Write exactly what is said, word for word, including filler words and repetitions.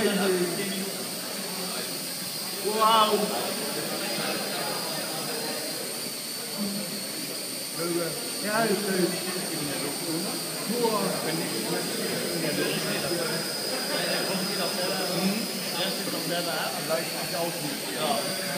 Wow! Ja, ist schön. Wow! Wenn ich der kommt wieder vor, der ist noch selber ab, leicht nicht aussieht. Ja.